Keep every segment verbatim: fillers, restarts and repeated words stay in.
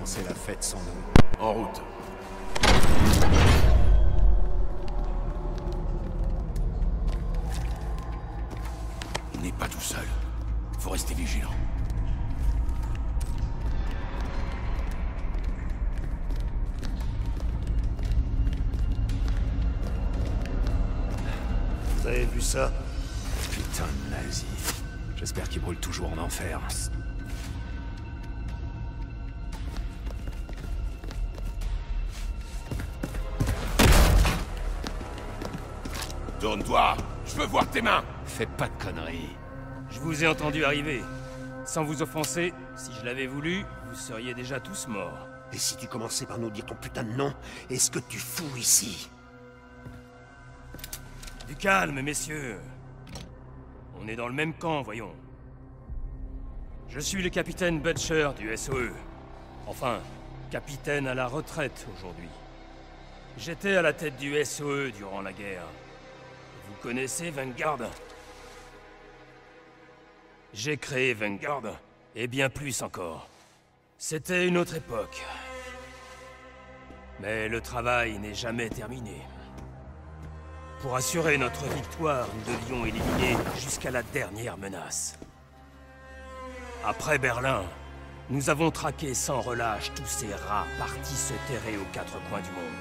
C'est la fête sans nous. En route. On n'est pas tout seul. Faut rester vigilant. Vous avez vu ça? Putain de nazi. J'espère qu'il brûle toujours en enfer. Tourne-toi. Je veux voir tes mains. Fais pas de conneries. Je vous ai entendu arriver. Sans vous offenser, si je l'avais voulu, vous seriez déjà tous morts. Et si tu commençais par nous dire ton putain de nom, est-ce que tu fous ici? Du calme, messieurs. On est dans le même camp, voyons. Je suis le capitaine Butcher du S O E. Enfin, capitaine à la retraite aujourd'hui. J'étais à la tête du S O E durant la guerre. Vous connaissez Vanguard? J'ai créé Vanguard, et bien plus encore. C'était une autre époque. Mais le travail n'est jamais terminé. Pour assurer notre victoire, nous devions éliminer jusqu'à la dernière menace. Après Berlin, nous avons traqué sans relâche tous ces rats partis se terrer aux quatre coins du monde.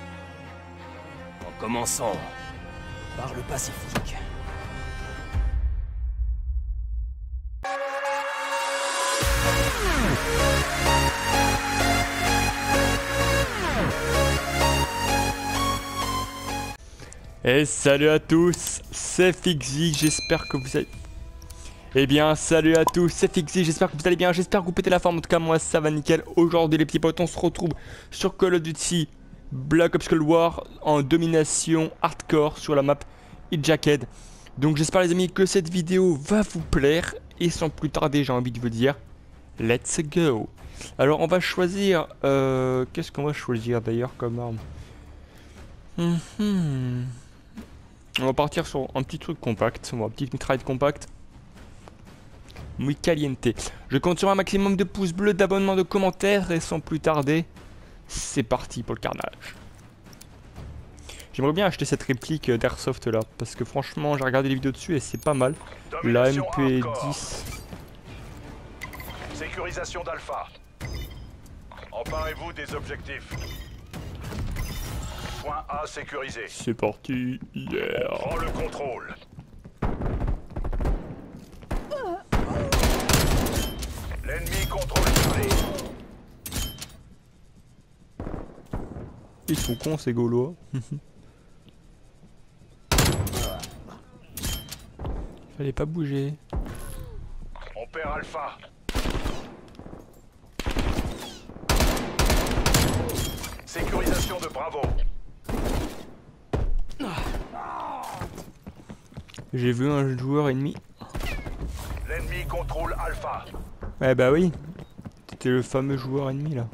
En commençant par le Pacifique. Et salut à tous, c'est Fixi, j'espère que vous allez... Eh bien, salut à tous, c'est Fixi, j'espère que vous allez bien, j'espère que vous pétez la forme, en tout cas moi ça va nickel. Aujourd'hui les petits potes, on se retrouve sur Call of Duty Black Ops Cold War en domination hardcore sur la map Jacked. Donc j'espère les amis que cette vidéo va vous plaire, et sans plus tarder j'ai envie de vous dire, let's go. Alors on va choisir, euh, qu'est-ce qu'on va choisir d'ailleurs comme arme? Mm-hmm. On va partir sur un petit truc compact, un petit mitraille compact. Muy caliente. Je compte sur un maximum de pouces bleus, d'abonnements, de commentaires, et sans plus tarder, c'est parti pour le carnage. J'aimerais bien acheter cette réplique d'Airsoft là, parce que franchement j'ai regardé les vidéos dessus et c'est pas mal. La M P dix. Sécurisation d'Alpha. Emparez-vous des objectifs. Point A sécurisé. C'est parti, yeah. Prends le contrôle. L'ennemi contrôle Charlie. Ils sont cons ces Gaulois. Fallait pas bouger. On perd Alpha. Sécurisation de Bravo. J'ai vu un joueur ennemi. L'ennemi contrôle Alpha. Ouais bah oui. C'était le fameux joueur ennemi là.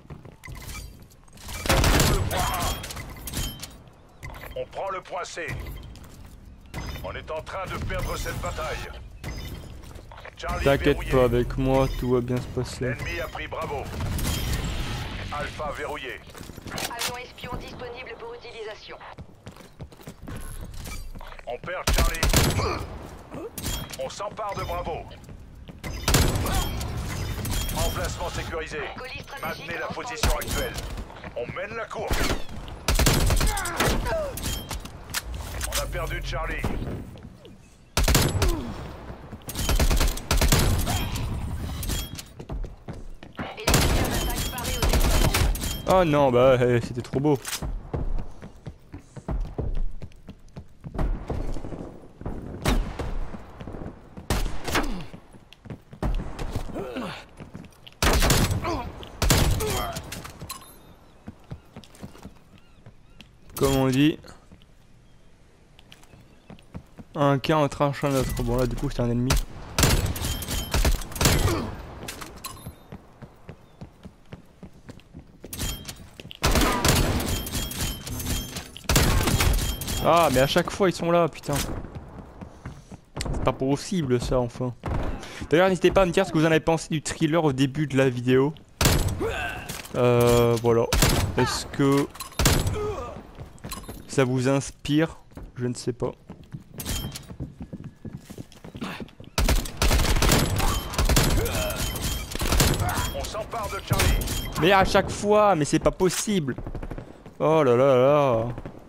Le point A. On prend le point C. On est en train de perdre cette bataille. T'inquiète pas, avec moi tout va bien se passer. L'ennemi a pris Bravo. Alpha verrouillé. Agent espion disponible pour utilisation. On perd Charlie. On s'empare de Bravo. Emplacement sécurisé. Maintenez la position actuelle. On mène la course. On a perdu Charlie. Oh non, bah eh, c'était trop beau. Comme on dit, un cas en tranche un autre. Bon là du coup c'était un ennemi. Ah mais à chaque fois ils sont là, putain. C'est pas possible ça enfin. D'ailleurs n'hésitez pas à me dire ce que vous en avez pensé du thriller au début de la vidéo. Euh, voilà. Est-ce que ça vous inspire? Je ne sais pas. On s'empare de Charlie. Mais à chaque fois, mais c'est pas possible. Oh là là là.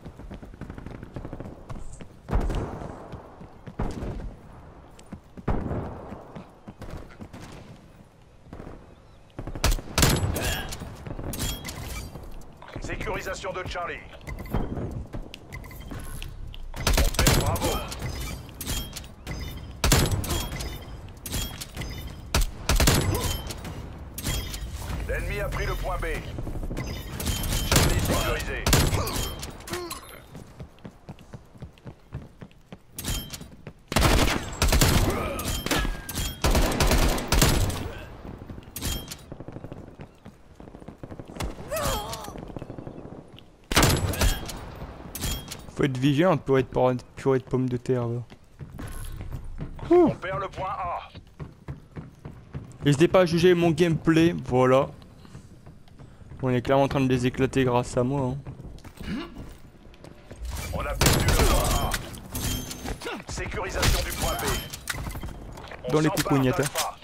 Sécurisation de Charlie. On fait bravo. L'ennemi a pris le point B. Charlie sécurisé. Faut être vigilant pour être, pour être, pour être pomme de terre là. On perd le point A. N'hésitez pas à juger mon gameplay, voilà. On est clairement en train de les éclater grâce à moi. Hein. On a perdu le point A. Sécurisation du point B. On Dans les s'empare coucougnettes, d'Alpha.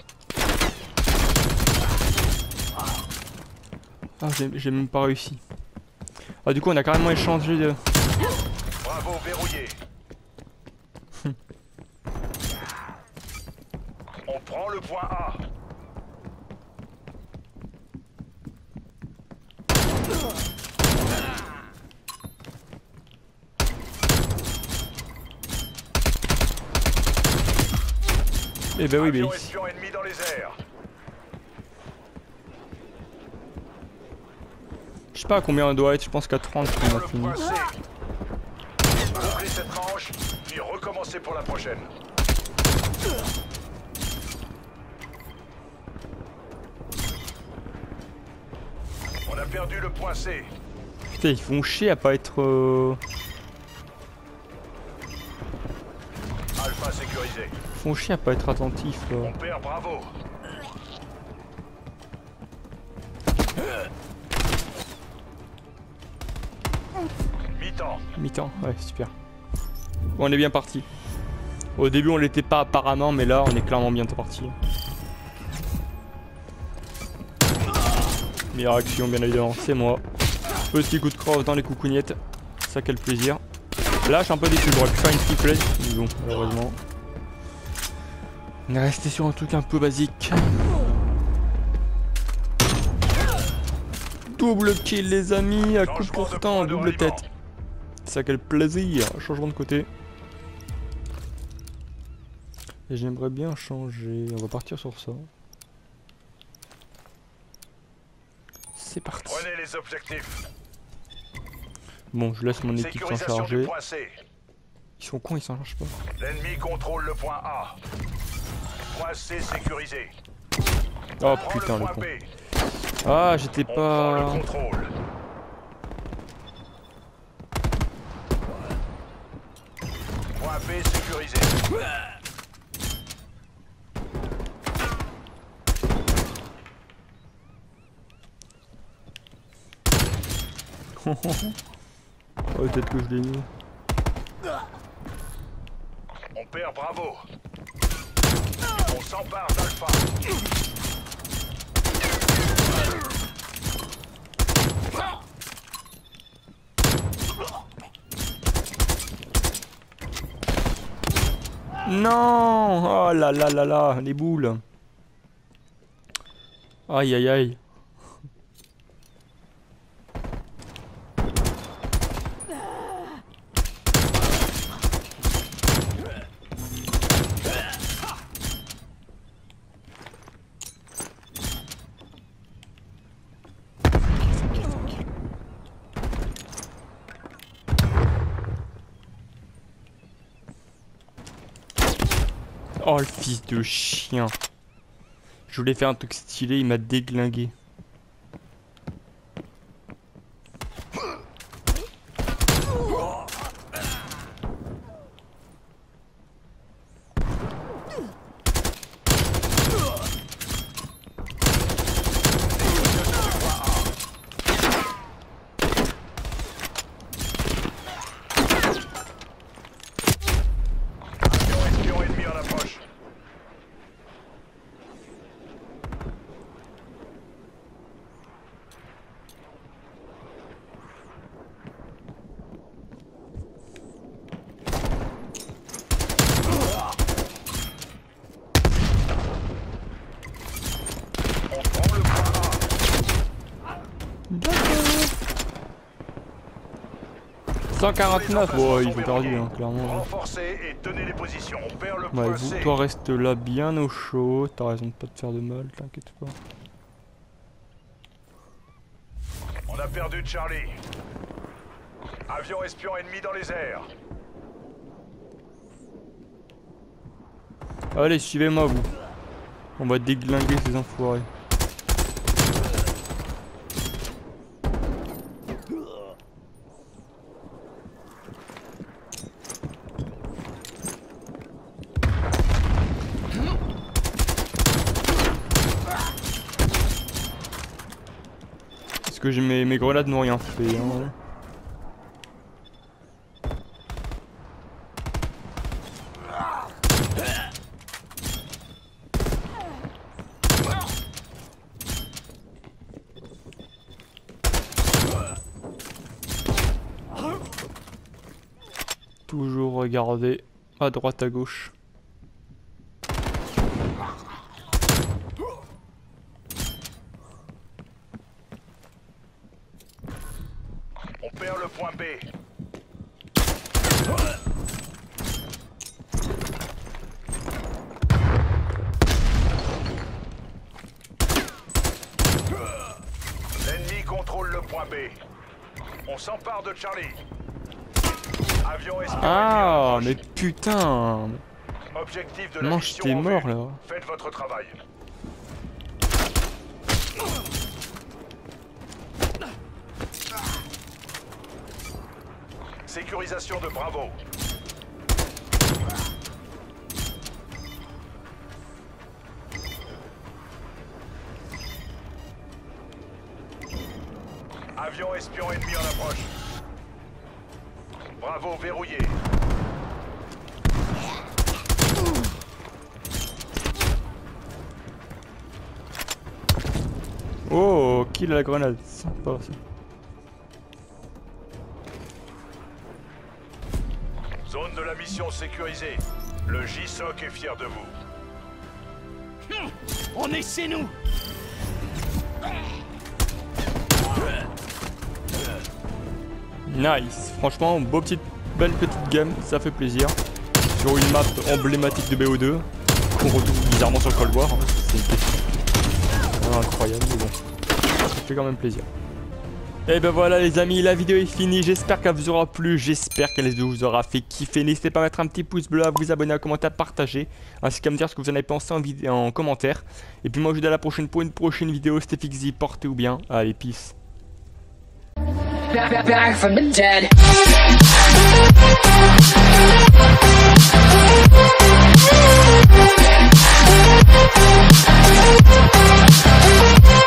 Ah, j'ai même pas réussi. Ah, du coup, on a carrément échangé de. Bravo, verrouillé. On prend le point A. Eh ben oui, mais. Avion espion ennemi dans les airs. Je sais pas à combien on doit être, je pense qu'à trente on a Le fini. point C. Ouvrez cette manche, puis recommencez pour la prochaine. On a perdu le point C. Putain, ils font chier à pas être. Euh... Alpha sécurisé. Ils font chier à pas être attentifs là. On perd, bravo. Mi-temps. Mi-temps, ouais, super. Bon, on est bien parti. Au début, on l'était pas apparemment, mais là, on est clairement bientôt parti. Meilleure action, bien évidemment, c'est moi. Petit coup de crosse dans les coucougnettes. Ça, quel plaisir. Là, je suis un peu déçu. J'aurais pu faire une triple, mais bon, malheureusement. On est resté sur un truc un peu basique. Double kill, les amis, à coup Changement de portant, point de double ralliement. tête. Ça, quel plaisir. Changement de côté. Et j'aimerais bien changer. On va partir sur ça. C'est parti. Prenez les objectifs. Bon, je laisse mon équipe s'en Sécurisation du charger. point C. Ils sont cons, ils s'en chargent pas. L'ennemi contrôle le point A. Point C sécurisé. Oh Prends putain, le le point con. B. Ah, j'étais On prend le pas. contrôle. Point B sécurisé. Oh, peut-être que je l'ai mis. On perd, bravo. On s'empare d'Alpha. Non! Oh là là là là, les boules. Aïe aïe aïe. Oh le fils de chien. Je voulais faire un truc stylé, il m'a déglingué. cent quarante-neuf, oh, ils ont perdu, hein, clairement. Renforcez et tenez les positions. On perd le Ouais, point vous, C. toi reste là bien au chaud. T'as raison de pas te faire de mal, t'inquiète pas. On a perdu Charlie. Avion espion ennemi dans les airs. Allez, suivez-moi, vous. On va déglinguer ces enfoirés. Parce que j'ai mes, mes grenades n'ont rien fait. Hein. Toujours regarder à droite à gauche. On perd le point B. L'ennemi contrôle le point B. On s'empare de Charlie. Avion espion. Ah, mais putain! Objectif de la Mange, mission t'es en mort vue. là. Faites votre travail. Sécurisation de Bravo. Avion espion ennemi en approche. Bravo verrouillé. Oh, kill à la grenade, sympa ça. Zone de la mission sécurisée. Le J S O C est fier de vous. On est chez nous. Nice, franchement, beau petite, belle petite game, ça fait plaisir. Sur une map emblématique de B O deux, qu'on retrouve bizarrement sur le Cold War. Hein. C'est incroyable, mais bon, ça fait quand même plaisir. Et ben voilà les amis, la vidéo est finie, j'espère qu'elle vous aura plu, j'espère qu'elle vous aura fait kiffer. N'hésitez pas à mettre un petit pouce bleu, à vous abonner, à commenter, à partager, ainsi qu'à me dire ce que vous en avez pensé en, vidéo, en commentaire. Et puis moi je vous dis à la prochaine pour une prochaine vidéo, c'était Fixzy, portez-vous bien, allez peace. Back, back from the dead. We'll be right back.